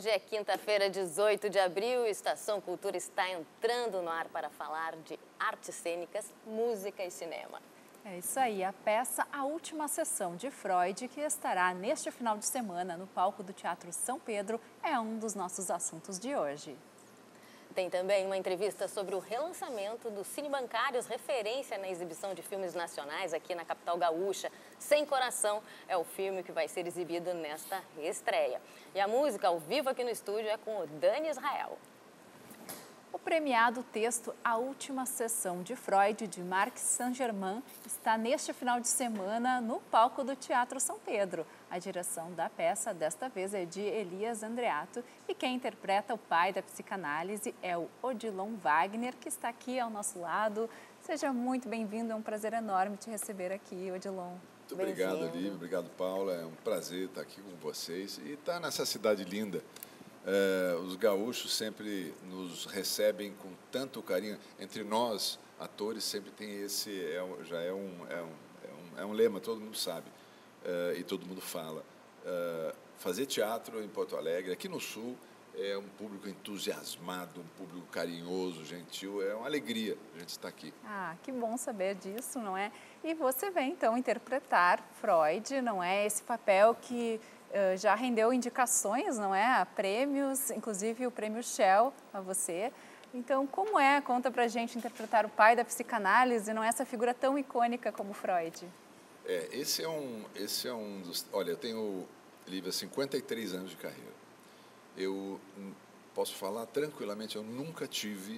Hoje é quinta-feira, 18 de abril, e Estação Cultura está entrando no ar para falar de artes cênicas, música e cinema. É isso aí, a peça A Última Sessão de Freud, que estará neste final de semana no palco do Teatro São Pedro, é um dos nossos assuntos de hoje. Tem também uma entrevista sobre o relançamento dos Cine Bancários, referência na exibição de filmes nacionais aqui na capital gaúcha. Sem Coração é o filme que vai ser exibido nesta reestreia. E a música ao vivo aqui no estúdio é com o Dani Israel. O premiado texto A Última Sessão de Freud, de Marc Saint-Germain, está neste final de semana no palco do Teatro São Pedro. A direção da peça, desta vez, é de Elias Andreato e quem interpreta o pai da psicanálise é o Odilon Wagner, que está aqui ao nosso lado. Seja muito bem-vindo, é um prazer enorme te receber aqui, Odilon. Muito obrigado, Olívia, obrigado, Paula. É um prazer estar aqui com vocês e estar nessa cidade linda. Os gaúchos sempre nos recebem com tanto carinho. Entre nós, atores, sempre tem esse, já é um lema, todo mundo sabe e todo mundo fala. Fazer teatro em Porto Alegre, aqui no Sul, é um público entusiasmado, um público carinhoso, gentil, é uma alegria a gente estar aqui. Ah, que bom saber disso, não é? E você vem, então, interpretar Freud, não é? Esse papel que já rendeu indicações, não é? A prêmios, inclusive o prêmio Shell a você. Então, como é? Conta pra gente interpretar o pai da psicanálise, não é essa figura tão icônica como Freud. Esse é um dos... Olha, eu tenho, Lívia, 53 anos de carreira. Eu posso falar tranquilamente, eu nunca tive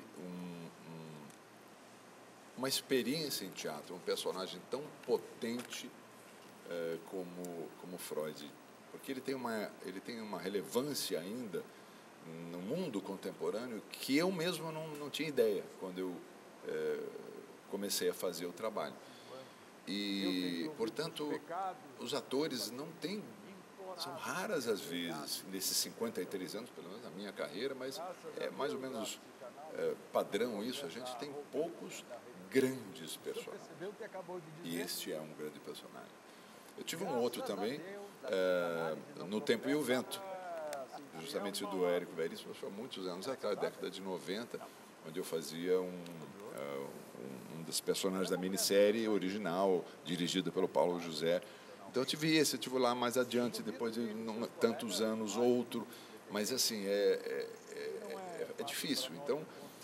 uma experiência em teatro, um personagem tão potente como Freud. Porque ele tem uma relevância ainda no mundo contemporâneo que eu mesmo não tinha ideia quando eu comecei a fazer o trabalho. E, portanto, os atores não têm, são raras às vezes, nesses 53 anos, pelo menos na minha carreira, mas é mais ou menos padrão isso, a gente tem poucos grandes personagens. E este é um grande personagem. Eu tive um outro também, No Tempo e o Vento, justamente do Érico Veríssimo, foi muitos anos atrás, década de 90, onde eu fazia um dos personagens da minissérie original, dirigida pelo Paulo José. Então eu tive lá mais adiante, depois de tantos anos, outro, mas assim, é difícil. Então,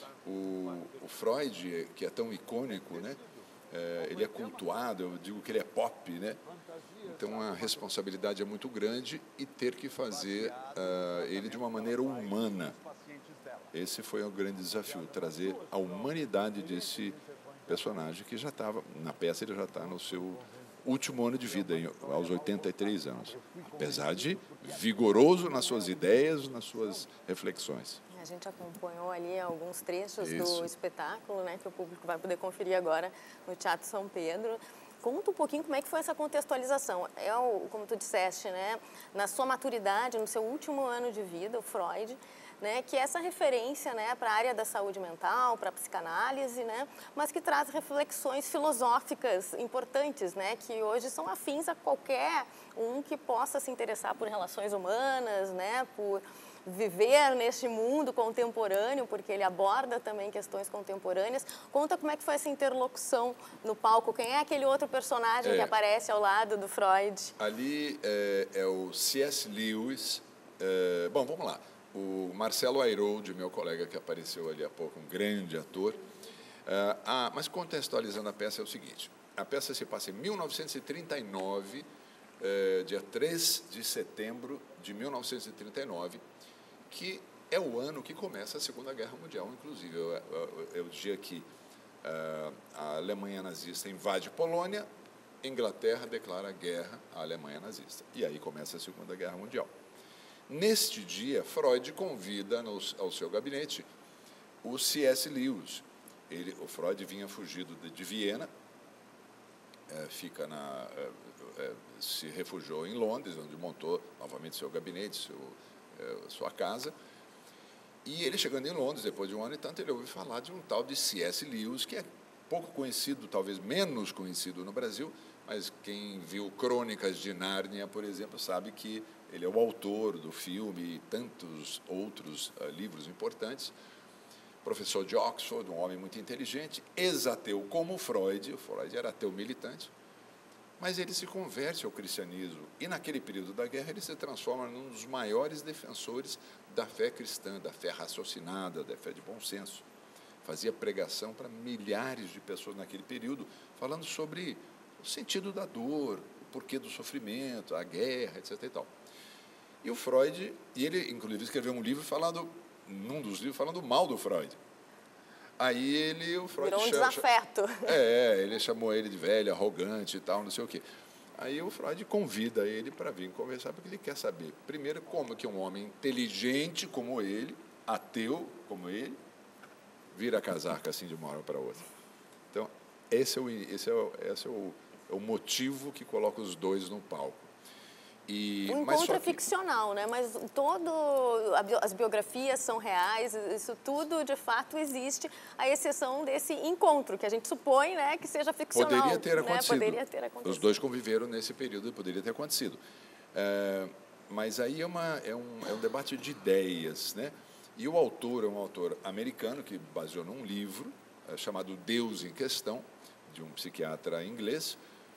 o Freud, que é tão icônico, né? Ele é cultuado, eu digo que ele é pop, né? Então a responsabilidade é muito grande e ter que fazer ele de uma maneira humana. Esse foi o grande desafio, trazer a humanidade desse personagem que já estava, na peça ele já está no seu último ano de vida, aos 83 anos. Apesar de vigoroso nas suas ideias, nas suas reflexões. A gente acompanhou ali alguns trechos do espetáculo, né, que o público vai poder conferir agora no Teatro São Pedro. Conta um pouquinho como é que foi essa contextualização. Como tu disseste, né, na sua maturidade, no seu último ano de vida, o Freud, né, que é essa referência, né, para a área da saúde mental, para a psicanálise, né, mas que traz reflexões filosóficas importantes, né, que hoje são afins a qualquer um que possa se interessar por relações humanas, né, por viver neste mundo contemporâneo, porque ele aborda também questões contemporâneas. Conta como é que foi essa interlocução no palco. Quem é aquele outro personagem que aparece ao lado do Freud? Ali é o C.S. Lewis. Bom, vamos lá. O Marcelo Ayroud, meu colega que apareceu ali há pouco, um grande ator. Mas contextualizando a peça é o seguinte. A peça se passa em 1939, dia 3 de setembro de 1939, que é o ano que começa a Segunda Guerra Mundial, inclusive. É o dia que a Alemanha nazista invade Polônia, Inglaterra declara guerra à Alemanha nazista. E aí começa a Segunda Guerra Mundial. Neste dia, Freud convida ao seu gabinete o C.S. Lewis. O Freud vinha fugido de Viena, se refugiou em Londres, onde montou novamente seu gabinete, sua casa. E ele chegando em Londres, depois de um ano e tanto, ele ouviu falar de um tal de C.S. Lewis, que é pouco conhecido, talvez menos conhecido no Brasil, mas quem viu Crônicas de Nárnia, por exemplo, sabe que ele é o autor do filme e tantos outros livros importantes. Professor de Oxford, um homem muito inteligente, ex-ateu como Freud. O Freud era ateu militante, mas ele se converte ao cristianismo e, naquele período da guerra, ele se transforma num dos maiores defensores da fé cristã, da fé raciocinada, da fé de bom senso. Fazia pregação para milhares de pessoas naquele período, falando sobre o sentido da dor, o porquê do sofrimento, a guerra, etc. e tal. E o Freud, e ele, inclusive, escreveu um livro num dos livros, falando mal do Freud. Aí o Freud virou um desafeto. Ele chamou ele de velho, arrogante e tal, não sei o quê. Aí o Freud convida ele para vir conversar, porque ele quer saber, primeiro, como que um homem inteligente como ele, ateu como ele, vira casaca assim de uma hora para outra. Então, esse é o motivo que coloca os dois no palco. O encontro é ficcional, né? Mas as biografias são reais, isso tudo de fato existe, à exceção desse encontro, que a gente supõe, né, que seja ficcional. Poderia ter acontecido. Né? Poderia ter acontecido. Os dois conviveram nesse período e poderia ter acontecido. Mas aí é um debate de ideias, né? E o autor é um autor americano que baseou num livro chamado Deus em Questão, de um psiquiatra inglês.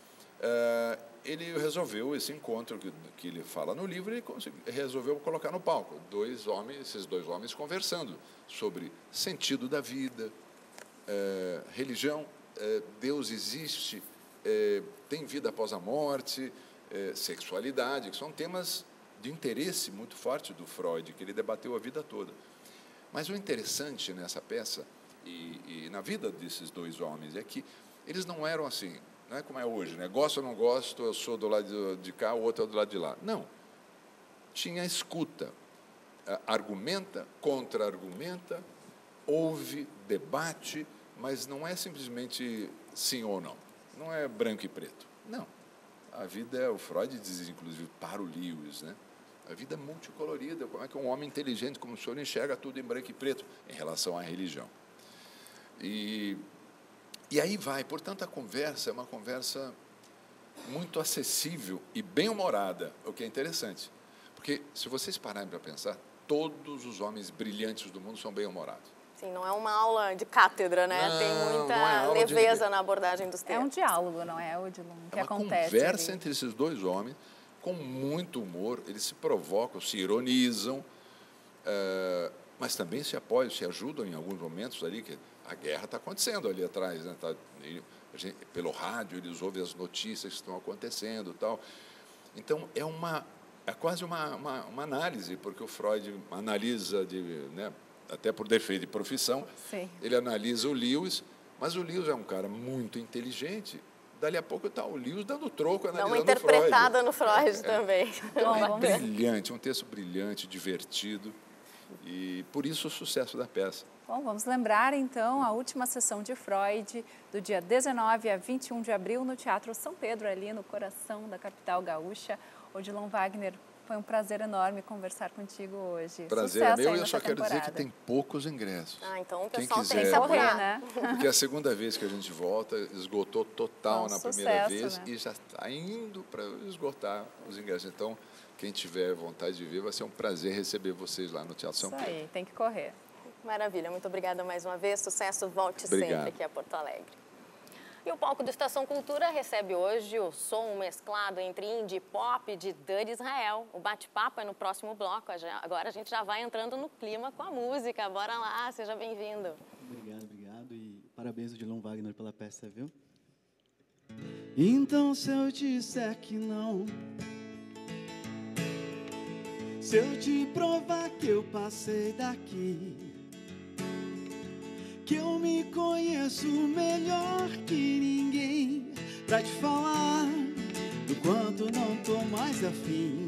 Ele resolveu esse encontro que ele fala no livro, ele resolveu colocar no palco esses dois homens conversando sobre sentido da vida, religião, Deus existe, tem vida após a morte, sexualidade, que são temas de interesse muito forte do Freud, que ele debateu a vida toda. Mas o interessante nessa peça e na vida desses dois homens é que eles não eram assim, não é como é hoje, né? Gosto ou não gosto, eu sou do lado de cá, o outro é do lado de lá. Não. Tinha escuta, argumenta, contra-argumenta, ouve, debate, mas não é simplesmente sim ou não. Não é branco e preto. Não. A vida o Freud diz, inclusive, para o Lewis, né? A vida é multicolorida. Como é que um homem inteligente como o senhor enxerga tudo em branco e preto em relação à religião? E aí vai, portanto, a conversa é uma conversa muito acessível e bem-humorada, o que é interessante. Porque, se vocês pararem para pensar, todos os homens brilhantes do mundo são bem-humorados. Sim, não é uma aula de cátedra, né? Não, tem muita leveza na abordagem dos temas. É um diálogo, não é, Odilon? Que acontece. É uma conversa entre esses dois homens, com muito humor, eles se provocam, se ironizam, mas também se apoiam, se ajudam em alguns momentos ali, que a guerra está acontecendo ali atrás, né? Pelo rádio eles ouvem as notícias que estão acontecendo e tal. Então é quase uma análise, porque o Freud analisa, né, até por defeito de profissão. Sim. Ele analisa o Lewis, mas o Lewis é um cara muito inteligente. Dali a pouco está o Lewis dando troco, analisando o Freud. Dá uma interpretada no Freud também. Então, é brilhante, um texto brilhante, divertido, e por isso o sucesso da peça. Bom, vamos lembrar, então, a última sessão de Freud, do dia 19 a 21 de abril, no Teatro São Pedro, ali no coração da capital gaúcha. Odilon Wagner, foi um prazer enorme conversar contigo hoje. Prazer é meu, e eu só quero dizer que tem poucos ingressos. Então o Quem pessoal quiser, tem que correr, né? Porque é a segunda vez que a gente volta, esgotou total na primeira vez, né? E já está indo para esgotar os ingressos. Então, quem tiver vontade de ver, vai ser um prazer receber vocês lá no Teatro São Pedro. Isso aí, tem que correr. Maravilha, muito obrigada mais uma vez. Sucesso, volte sempre aqui a Porto Alegre. E o palco do Estação Cultura recebe hoje o som mesclado entre indie e pop de Dani Israel. O bate-papo é no próximo bloco. Agora a gente já vai entrando no clima com a música. Bora lá, seja bem-vindo. Obrigado. E parabéns, Odilon Wagner, pela peça, viu? Então, se eu disser que não, se eu te provar que eu passei daqui, que eu me conheço melhor que ninguém, pra te falar do quanto não tô mais afim.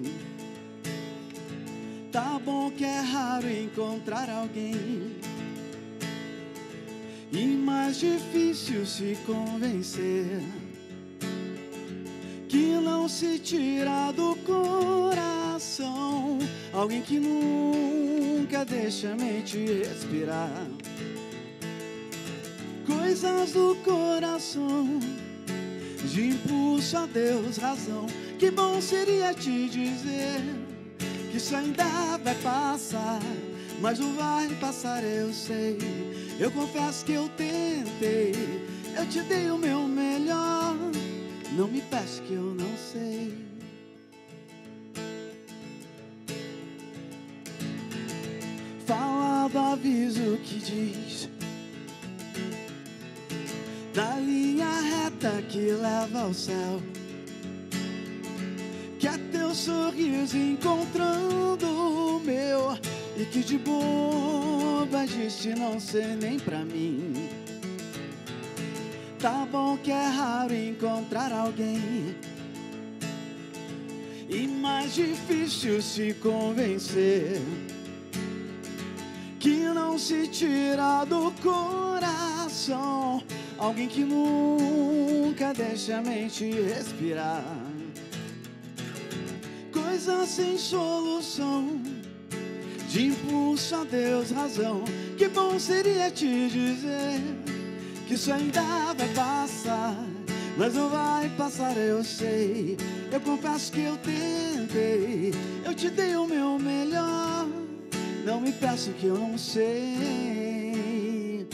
Tá bom que é raro encontrar alguém, e mais difícil se convencer, que não se tira do coração alguém que nunca deixa a mente respirar. Coisas do coração, de impulso a Deus razão. Que bom seria te dizer que isso ainda vai passar, mas não vai passar, eu sei. Eu confesso que eu tentei, eu te dei o meu melhor, não me peça que eu não sei. Fala do aviso que diz da linha reta que leva ao céu, que é teu sorriso encontrando o meu, e que de boba existe não ser nem pra mim. Tá bom que é raro encontrar alguém, e mais difícil se convencer, que não se tira do coração alguém que nunca deixa a mente respirar. Coisa sem solução, de impulso a Deus razão. Que bom seria te dizer que isso ainda vai passar, mas não vai passar, eu sei. Eu confesso que eu tentei, eu te dei o meu melhor, não me peça que eu não sei.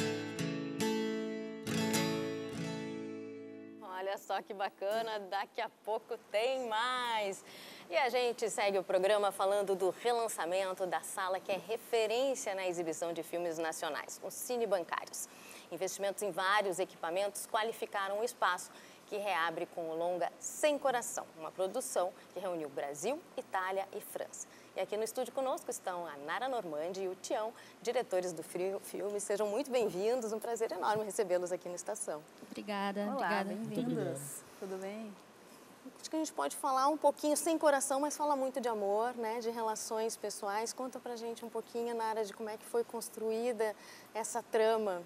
Olha só que bacana, daqui a pouco tem mais. E a gente segue o programa falando do relançamento da sala que é referência na exibição de filmes nacionais, os Cine Bancários. Investimentos em vários equipamentos qualificaram o espaço, que reabre com o longa Sem Coração, uma produção que reuniu Brasil, Itália e França. E aqui no estúdio conosco estão a Nara Normandi e o Tião, diretores do filme. Sejam muito bem-vindos, um prazer enorme recebê-los aqui na Estação. Obrigada. Olá, obrigada. bem-vindos. Tudo bem? Acho que a gente pode falar um pouquinho sem coração, mas fala muito de amor, né, de relações pessoais. Conta pra gente um pouquinho, Nara, de como é que foi construída essa trama.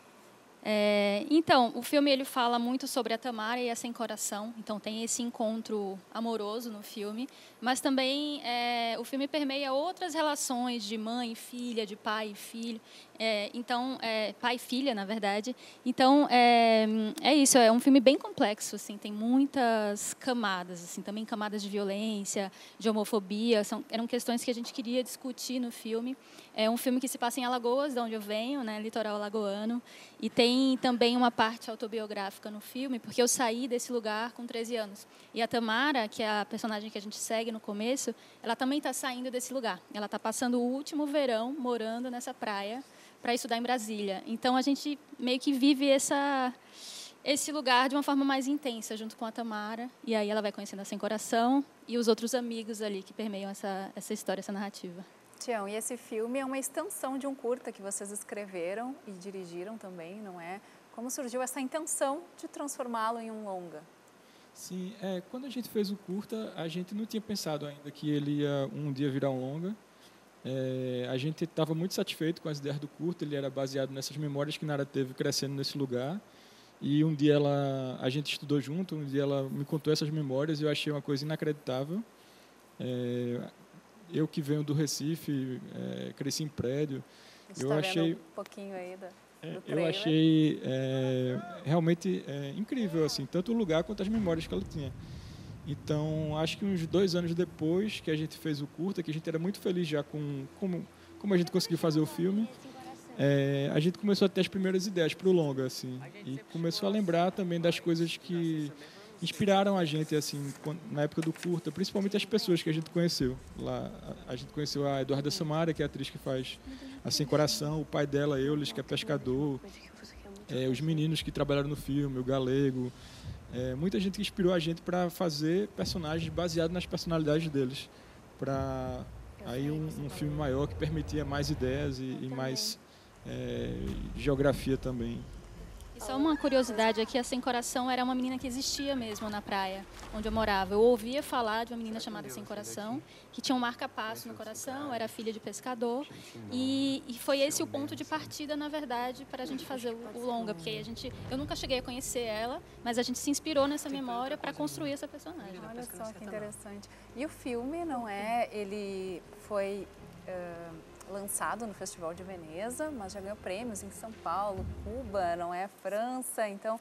Então, o filme ele fala muito sobre a Tamara e a Sem Coração, então tem esse encontro amoroso no filme, mas também o filme permeia outras relações de mãe e filha, de pai e filho, pai e filha, na verdade. Então, é isso, é um filme bem complexo, assim, tem muitas camadas, assim, também camadas de violência, de homofobia, eram questões que a gente queria discutir no filme. É um filme que se passa em Alagoas, de onde eu venho, né, litoral alagoano, e tem também uma parte autobiográfica no filme, porque eu saí desse lugar com 13 anos. E a Tamara, que é a personagem que a gente segue no começo, ela também está saindo desse lugar. Ela está passando o último verão morando nessa praia para estudar em Brasília. Então, a gente meio que vive esse lugar de uma forma mais intensa, junto com a Tamara. E aí ela vai conhecendo a Sem Coração e os outros amigos ali que permeiam essa história, essa narrativa. Tião, e esse filme é uma extensão de um curta que vocês escreveram e dirigiram também, não é? Como surgiu essa intenção de transformá-lo em um longa? Sim, quando a gente fez o curta, a gente não tinha pensado ainda que ele ia um dia virar um longa. A gente estava muito satisfeito com as ideias do curta, ele era baseado nessas memórias que Nara teve crescendo nesse lugar. E um dia a gente estudou junto, um dia ela me contou essas memórias e eu achei uma coisa inacreditável. Eu que venho do Recife, cresci em prédio, eu achei um pouquinho aí do eu achei realmente incrível, assim, tanto o lugar quanto as memórias que ela tinha. Então, acho que uns 2 anos depois que a gente fez o curta, que a gente era muito feliz já com como a gente conseguiu fazer o filme, a gente começou a ter as primeiras ideias para o longa, assim, e começou a lembrar também das coisas que inspiraram a gente, assim, na época do curta, principalmente as pessoas que a gente conheceu. Lá, a gente conheceu a Eduarda Samara, que é a atriz que faz a Sem Coração, o pai dela, Eulis, que é pescador, os meninos que trabalharam no filme, o Galego, muita gente que inspirou a gente para fazer personagens baseados nas personalidades deles, para aí um filme maior que permitia mais ideias e mais geografia também. E só uma curiosidade aqui, a Sem Coração era uma menina que existia mesmo na praia onde eu morava. Eu ouvia falar de uma menina chamada Sem Coração, que tinha um marca-passo no coração, era filha de pescador. E foi esse o ponto de partida, na verdade, para a gente fazer o longa. Porque eu nunca cheguei a conhecer ela, mas a gente se inspirou nessa memória para construir essa personagem. Olha só que interessante. E o filme, não é? Ele foi lançado no Festival de Veneza, mas já ganhou prêmios em São Paulo, Cuba, não é? França, então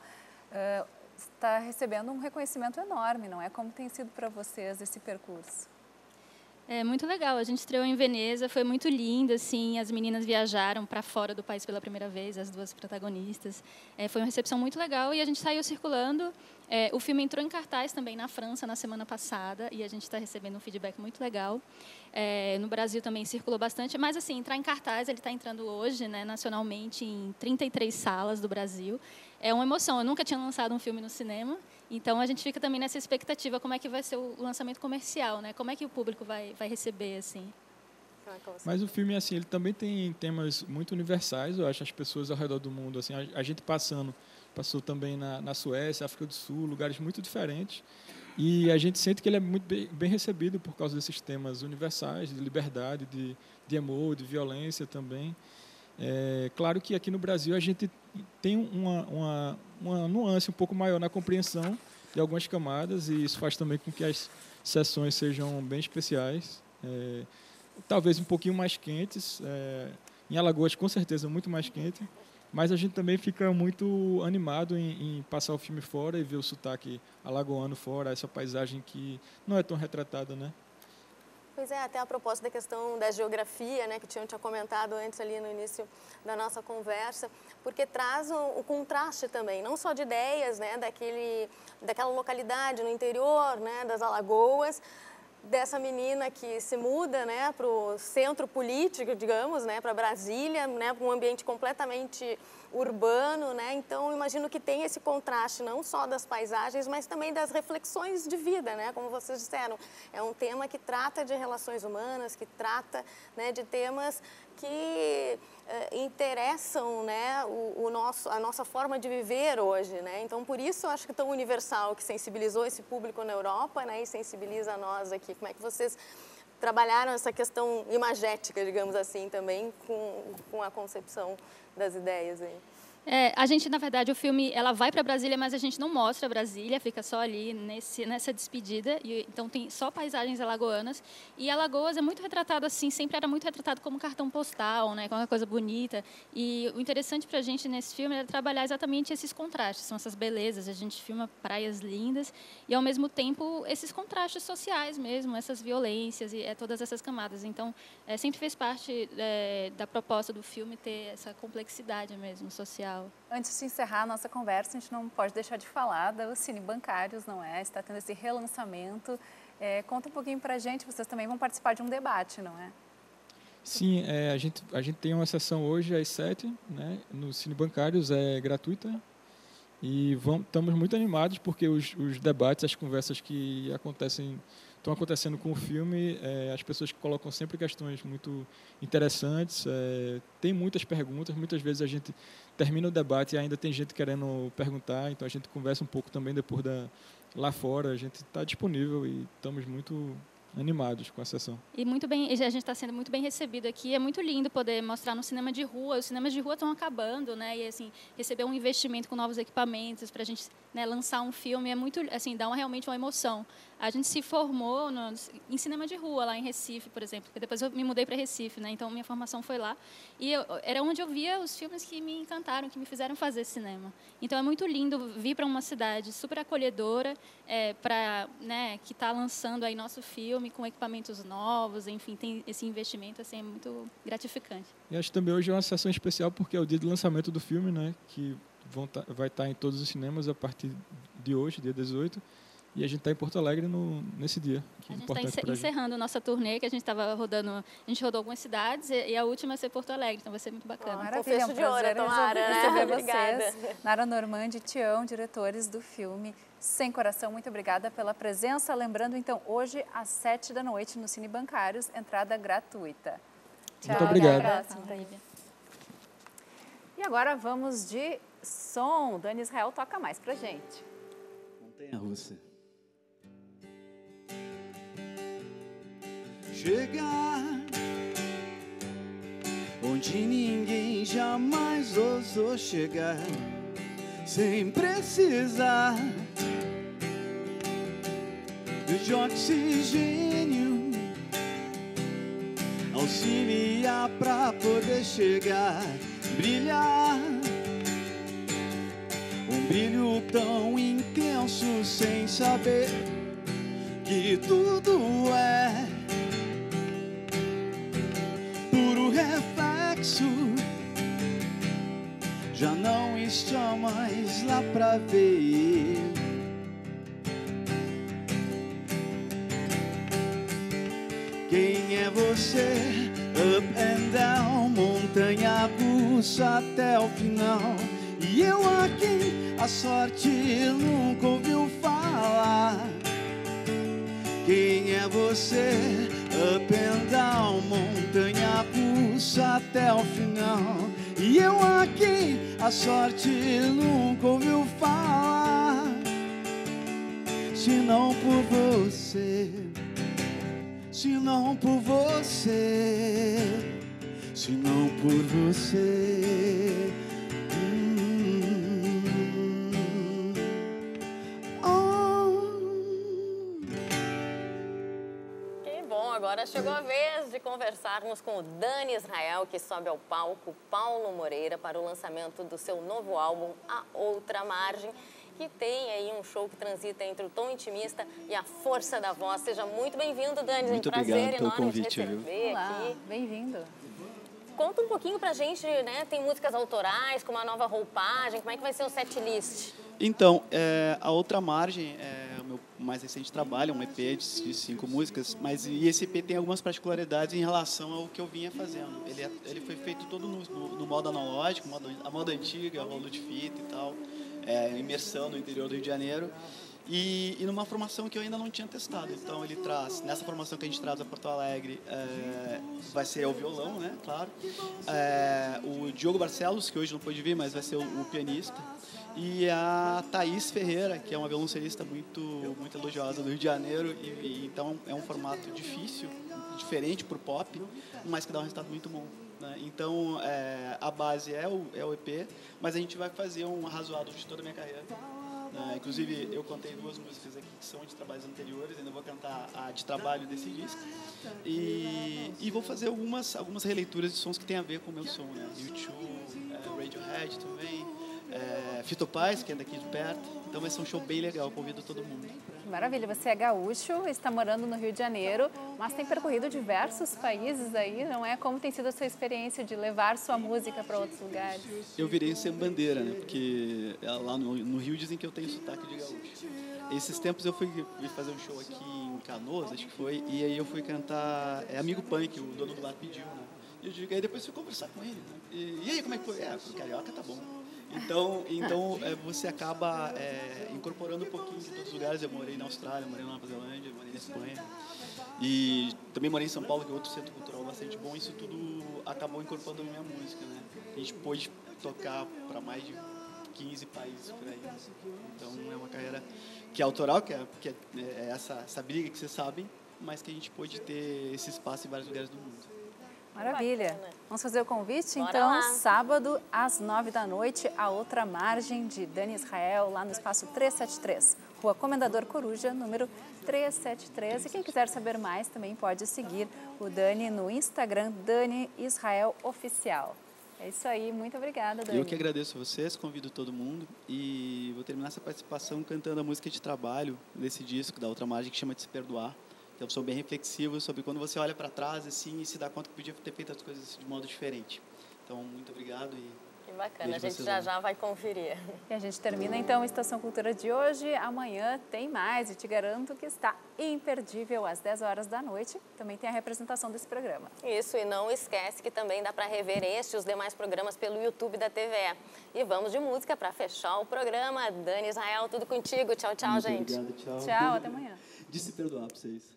está recebendo um reconhecimento enorme, não é? Como tem sido para vocês esse percurso? É muito legal. A gente estreou em Veneza, foi muito lindo, assim. As meninas viajaram para fora do país pela primeira vez, as duas protagonistas. Foi uma recepção muito legal e a gente saiu circulando. O filme entrou em cartaz também na França na semana passada e a gente está recebendo um feedback muito legal. No Brasil também circulou bastante, mas assim, entrar em cartaz, ele está entrando hoje, né, nacionalmente em 33 salas do Brasil. É uma emoção. Eu nunca tinha lançado um filme no cinema, então a gente fica também nessa expectativa como é que vai ser o lançamento comercial, né? Como é que o público vai receber, assim. Mas o filme, assim, ele também tem temas muito universais, eu acho, as pessoas ao redor do mundo, assim, a gente passou também na Suécia, África do Sul, lugares muito diferentes, e a gente sente que ele é muito bem recebido por causa desses temas universais, de liberdade, de amor, de violência também. Claro que aqui no Brasil a gente tem uma nuance um pouco maior na compreensão de algumas camadas, e isso faz também com que as sessões sejam bem especiais, talvez um pouquinho mais quentes, em Alagoas com certeza muito mais quente, mas a gente também fica muito animado em passar o filme fora e ver o sotaque alagoano fora, essa paisagem que não é tão retratada, né? Pois é, até a propósito da questão da geografia, né, que tinha comentado antes ali no início da nossa conversa, porque traz o contraste também, não só de ideias, né, daquela localidade no interior, né, das Alagoas, dessa menina que se muda, né, para o centro político, digamos, né, para Brasília, né, para um ambiente completamente urbano, né? Então imagino que tem esse contraste não só das paisagens, mas também das reflexões de vida, né? Como vocês disseram, é um tema que trata de relações humanas, que trata, né, de temas que interessam, né, a nossa forma de viver hoje, né? Então por isso eu acho que tão universal, que sensibilizou esse público na Europa, né, e sensibiliza nós aqui. Como é que vocês trabalharam essa questão imagética, digamos assim, também com a concepção das ideias aí? A gente, na verdade, o filme, ela vai para Brasília, mas a gente não mostra Brasília, fica só ali nessa despedida, então tem só paisagens alagoanas, e Alagoas é muito retratado assim, sempre era muito retratado como cartão postal, né, como uma coisa bonita, e o interessante para a gente nesse filme era trabalhar exatamente esses contrastes, são essas belezas, a gente filma praias lindas, e ao mesmo tempo esses contrastes sociais mesmo, essas violências e todas essas camadas, então sempre fez parte da proposta do filme ter essa complexidade mesmo social. Antes de encerrar a nossa conversa, a gente não pode deixar de falar dos Cine Bancários, não é? Está tendo esse relançamento. Conta um pouquinho para a gente, vocês também vão participar de um debate, não é? Sim, a gente tem uma sessão hoje às 7, né, no Cine Bancários, é gratuita. E estamos muito animados porque os debates, as conversas que estão acontecendo com o filme, as pessoas colocam sempre questões muito interessantes, tem muitas perguntas, muitas vezes a gente termina o debate e ainda tem gente querendo perguntar, então a gente conversa um pouco também depois lá fora, a gente está disponível e estamos muito animados com a sessão. E muito bem, a gente está sendo muito bem recebido aqui, é muito lindo poder mostrar no cinema de rua, os cinemas de rua estão acabando, né, e assim, receber um investimento com novos equipamentos para a gente, né, lançar um filme é muito, assim, dá realmente uma emoção. A gente se formou em cinema de rua, lá em Recife, por exemplo, porque depois eu me mudei para Recife, né, então minha formação foi lá, e era onde eu via os filmes que me encantaram, que me fizeram fazer cinema. Então é muito lindo vir para uma cidade super acolhedora, né, que está lançando aí nosso filme com equipamentos novos, enfim, tem esse investimento, assim, é muito gratificante. E acho que também hoje é uma sessão especial porque é o dia do lançamento do filme, né, que vai estar em todos os cinemas a partir de hoje, dia 18, e a gente está em Porto Alegre nesse dia. A gente está encerrando nossa turnê, que a gente estava rodando, a gente rodou algumas cidades e a última vai ser Porto Alegre, então vai ser muito bacana. Maravilha, um prazer receber vocês. Nara Normandi e Tião, diretores do filme Sem Coração, muito obrigada pela presença. Lembrando, então, hoje às 7 da noite no Cine Bancários, entrada gratuita. Tchau. Muito obrigado. Até a próxima. E agora vamos de som. Dani Israel toca mais pra gente. Montanha-russa. Chegar onde ninguém jamais ousou chegar, sem precisar de oxigênio, auxiliar pra poder chegar, brilhar, um brilho tão intenso sem saber que tudo é o reflexo já não está mais lá pra ver. Quem é você? Up and down, montanha russa até o final. E eu aqui, a sorte nunca ouviu falar. Quem é você? Up and down, montanha russa até o final. E eu aqui, a sorte nunca ouviu falar. Se não por você, se não por você, se não por você. Agora chegou a vez de conversarmos com o Dani Israel, que sobe ao palco Paulo Moreira para o lançamento do seu novo álbum, A Outra Margem, que tem aí um show que transita entre o tom intimista e a força da voz. Seja muito bem-vindo, Dani. Muito prazer obrigado pelo enorme convite, te receber aqui. Bem-vindo. Conta um pouquinho pra gente, né? Tem músicas autorais, com uma nova roupagem. Como é que vai ser o setlist? Então, A Outra Margem é o meu mais recente trabalho, um EP de 5 músicas, e esse EP tem algumas particularidades em relação ao que eu vinha fazendo. Ele foi feito todo no modo analógico, a moda antiga, rolo de fita e tal, imersão no interior do Rio de Janeiro, e numa formação que eu ainda não tinha testado. Então ele traz, nessa formação que a gente traz a Porto Alegre, vai ser o violão, né, claro, o Diogo Barcelos, que hoje não pôde vir, mas vai ser o pianista, e a Thaís Ferreira, que é uma violoncelista muito elogiosa do Rio de Janeiro, e então é um formato difícil, diferente para o pop, mas que dá um resultado muito bom, né? Então a base é o EP, mas a gente vai fazer um arrazoado de toda a minha carreira. Inclusive, eu contei 2 músicas aqui que são de trabalhos anteriores, ainda vou cantar a de trabalho desse disco. E vou fazer algumas releituras de sons que tem a ver com o meu som, né? U2, Radiohead também, Fito Paz, que é daqui de perto. Então vai ser um show bem legal, convido todo mundo. Maravilha, você é gaúcho, está morando no Rio de Janeiro, mas tem percorrido diversos países aí, não é? Como tem sido a sua experiência de levar sua música para outros lugares? Eu virei sem bandeira, né? Porque lá no Rio dizem que eu tenho sotaque de gaúcho. Esses tempos eu fui fazer um show aqui em Canoas, acho que foi, e aí eu fui cantar Amigo Punk, o dono do bar pediu, né? E eu digo, aí depois fui conversar com ele, né? E aí, como é que foi? O carioca tá bom. Então você acaba incorporando um pouquinho de todos os lugares. Eu morei na Austrália, morei na Nova Zelândia, morei na Espanha. E também morei em São Paulo, que é outro centro cultural bastante bom. Isso tudo acabou incorporando na minha música, né? A gente pôde tocar para mais de 15 países por aí. Então é uma carreira que é autoral, que é essa briga que vocês sabem, mas que a gente pôde ter esse espaço em vários lugares do mundo. Maravilha. Vamos fazer o convite? Bora então, lá. Sábado, às 9 da noite, A Outra Margem, de Dani Israel, lá no espaço 373, Rua Comendador Coruja, número 373. E quem quiser saber mais também pode seguir o Dani no Instagram, Dani Israel Oficial. É isso aí, muito obrigada, Dani. Eu que agradeço a vocês, convido todo mundo e vou terminar essa participação cantando a música de trabalho desse disco, da Outra Margem, que chama de Se Perdoar. Eu sou bem reflexivo sobre quando você olha para trás assim, e se dá conta que podia ter feito as coisas de modo diferente. Então, muito obrigado e que bacana, a gente já vai conferir. E a gente termina então a Estação Cultura de hoje. Amanhã tem mais e te garanto que está imperdível às 10 horas da noite. Também tem a representação desse programa. Isso, e não esquece que também dá para rever este e os demais programas pelo YouTube da TVE. E vamos de música para fechar o programa. Dani Israel, tudo contigo. Tchau, tchau, muito gente. Obrigado, tchau. Tchau, até amanhã. De Se Perdoar para vocês.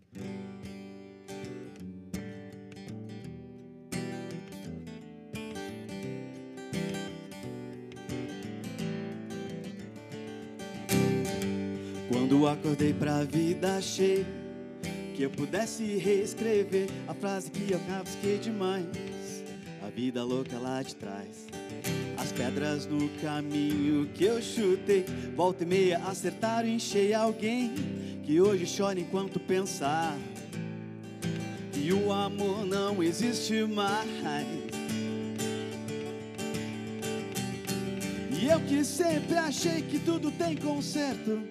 Quando acordei pra vida, achei que eu pudesse reescrever a frase que eu rabisquei demais. A vida louca lá de trás, as pedras no caminho que eu chutei, volta e meia acertaram em cheio alguém que hoje chora enquanto pensar que o amor não existe mais. E eu que sempre achei que tudo tem conserto,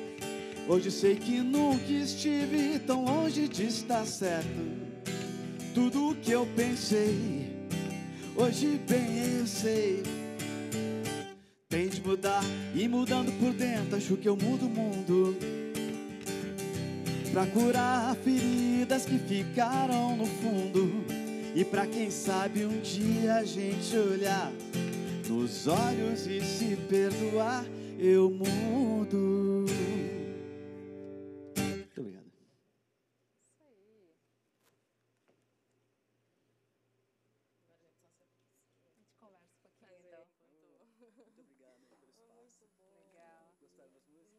hoje sei que nunca estive tão longe de estar certo. tudo o que eu pensei, hoje bem eu sei. Tente mudar e mudando por dentro, acho que eu mudo o mundo pra curar feridas que ficaram no fundo. E pra quem sabe um dia a gente olhar nos olhos e se perdoar, eu mudo. Muito obrigado. Isso aí. A gente conversa um pouquinho, então. Muito obrigado pelo espaço. Legal. Gostaram das músicas?